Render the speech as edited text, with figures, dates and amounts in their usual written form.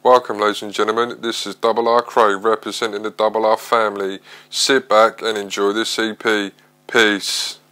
Welcome ladies and gentlemen, this is RRKray representing the RR family. Sit back and enjoy this EP. Peace.